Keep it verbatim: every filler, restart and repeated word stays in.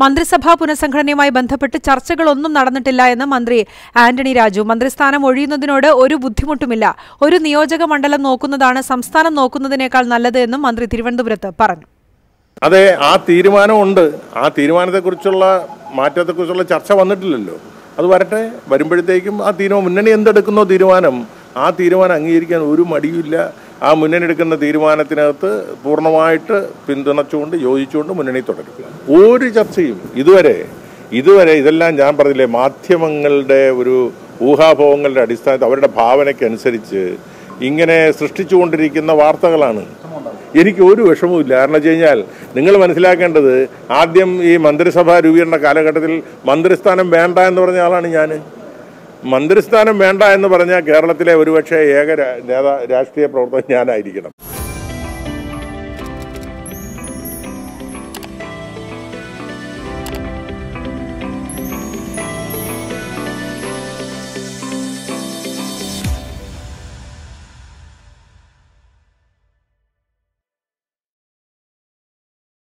മന്ത്രിസഭാ പുനഃസംഘടനയുമായി ബന്ധപ്പെട്ട് ചർച്ചകളൊന്നും നടന്നിട്ടില്ല എന്ന് മന്ത്രി ആന്റണി രാജു. മന്ത്രിസ്ഥാനം ഒഴിയുന്നതിനോട് ഒരു ബുദ്ധിമുട്ടുമില്ല. ഒരു നിയോജക മണ്ഡലം നോക്കുന്നതാണ് സംസ്ഥാനം നോക്കുന്നതിനേക്കാൾ നല്ലത് എന്നും മന്ത്രി തിരുവനന്തപുരത്ത് പറഞ്ഞു. അതെ, ആ തീരുമാനമുണ്ട്. ആ തീരുമാനത്തെക്കുറിച്ചുള്ള മാറ്റത്തെക്കുറിച്ചുള്ള ചർച്ച വന്നിട്ടില്ലല്ലോ. അത് വരട്ടെ. വരുമ്പോഴത്തേക്കും ആ തീരുമാനം മുന്നണി എന്തെടുക്കുന്നോ തീരുമാനം ആ തീരുമാനം അംഗീകരിക്കാൻ ഒരു മടിയുമില്ല. ആ മുന്നണി എടുക്കുന്ന തീരുമാനത്തിനകത്ത് പൂർണ്ണമായിട്ട് പിന്തുണച്ചുകൊണ്ട് യോജിച്ചുകൊണ്ട് മുന്നണി തുടരും. ഒരു ചർച്ചയും ഇതുവരെ ഇതുവരെ ഇതെല്ലാം ഞാൻ പറഞ്ഞില്ലേ, മാധ്യമങ്ങളുടെ ഒരു ഊഹാഭോഹങ്ങളുടെ അടിസ്ഥാനത്തിൽ അവരുടെ ഭാവനയ്ക്കനുസരിച്ച് ഇങ്ങനെ സൃഷ്ടിച്ചുകൊണ്ടിരിക്കുന്ന വാർത്തകളാണ്. എനിക്ക് ഒരു വിഷമവുമില്ല. കാരണം വെച്ച് കഴിഞ്ഞാൽ നിങ്ങൾ മനസ്സിലാക്കേണ്ടത്, ആദ്യം ഈ മന്ത്രിസഭാ രൂപീകരണ കാലഘട്ടത്തിൽ മന്ത്രിസ്ഥാനം വേണ്ട എന്ന് പറഞ്ഞ ആളാണ് ഞാൻ. മന്ത്രിസ്ഥാനം വേണ്ട എന്ന് പറഞ്ഞാൽ കേരളത്തിലെ ഒരുപക്ഷെ ഏക നേതാ രാഷ്ട്രീയ പ്രവർത്തകൻ ഞാനായിരിക്കണം.